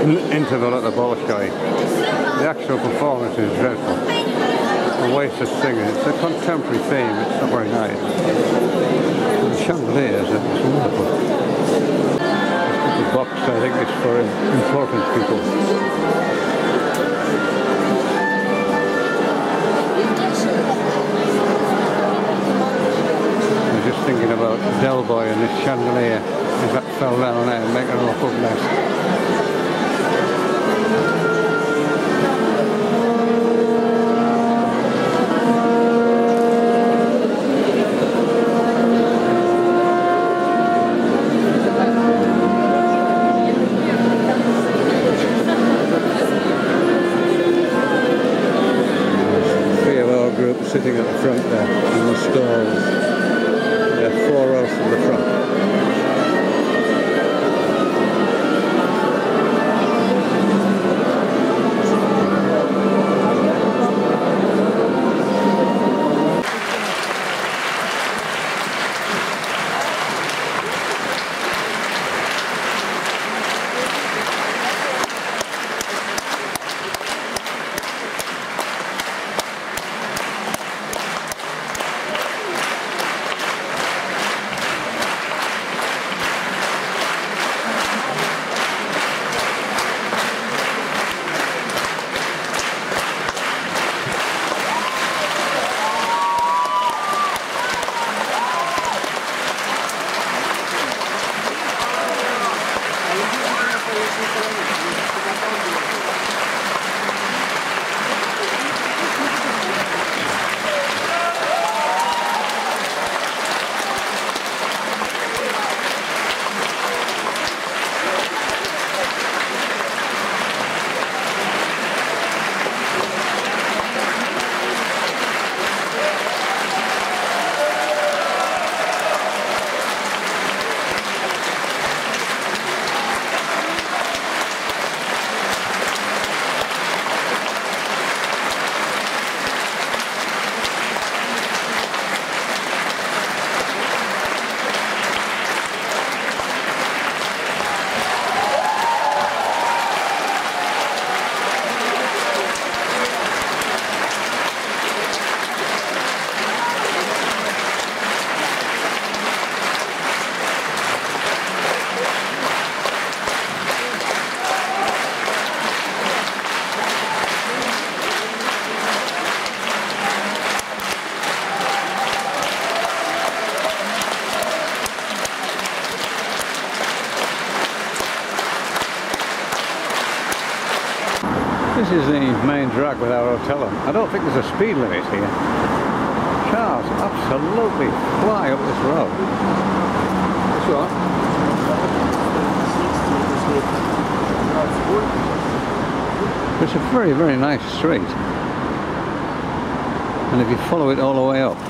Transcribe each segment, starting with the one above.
interval at the Bolshoi. The actual performance is dreadful. The waste of singing. It's a contemporary theme, it's not very nice. The chandeliers, it's wonderful. The box, I think, is for important people. I'm just thinking about Del Boy and this chandelier. If that fell down there and make an awful mess. Sitting at the front there in the stalls. There are 4 rows from the front. This is the main drag with our hotel on. I don't think there's a speed limit here. Cars absolutely fly up this road. That's right. It's a very, very nice street. And if you follow it all the way up,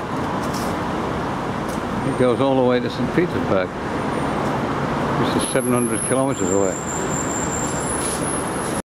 it goes all the way to St. Petersburg, which is 700 kilometers away.